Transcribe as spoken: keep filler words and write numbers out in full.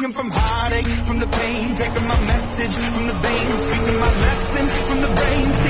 singing from heartache, from the pain, taking my message from the veins, speaking my lesson from the brains.